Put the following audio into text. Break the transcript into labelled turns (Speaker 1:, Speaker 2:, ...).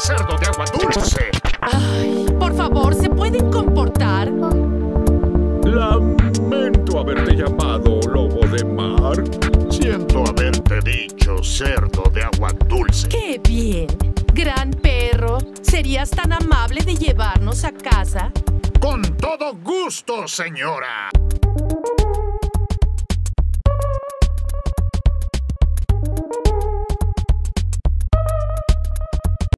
Speaker 1: cerdo de agua dulce.
Speaker 2: Ay, por favor, ¿se pueden comportar?
Speaker 1: Lamento haberte llamado lobo de mar. Siento haberte dicho cerdo de agua dulce.
Speaker 2: ¡Qué bien! Gran perro, ¿serías tan amable de llevarnos a casa?
Speaker 1: Con todo gusto, señora.